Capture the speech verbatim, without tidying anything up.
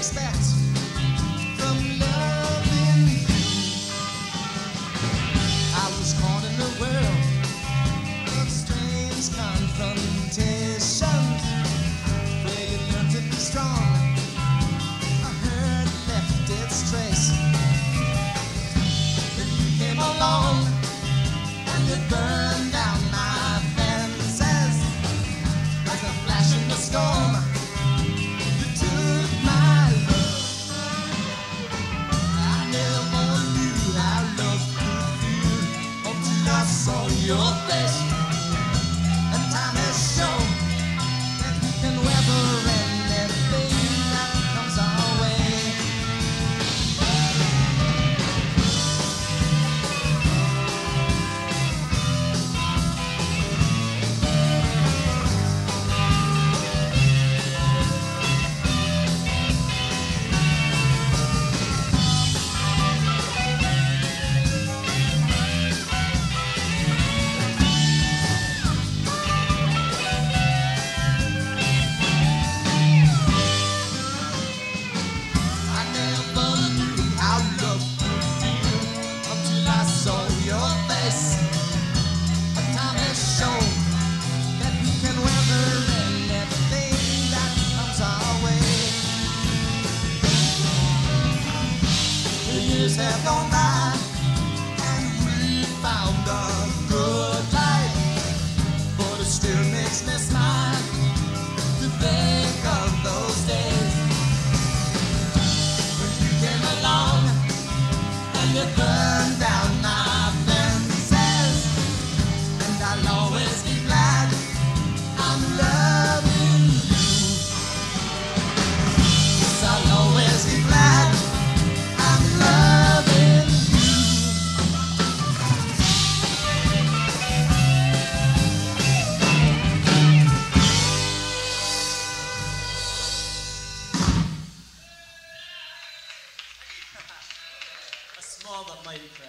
expect from loving you? I was caught in the world of strange confrontations, where you learn to be strong. A hurt left its trace. Then you came along and you burned down my fences. Like a flash in the storm, you took my love. I never knew how love could feel until I saw your face. And time has shown that we can weather anything that comes our way. I never knew how love could feel until I saw your face. But time has shown that we can weather anything that comes our way. The years have gone by and we found a good life, but it still makes me smile to think of those days when you came along and you burned down my fences. And I'll always be glad I'm loving you. Yes, I'll always be glad I'm loving you. A small but mighty crowd.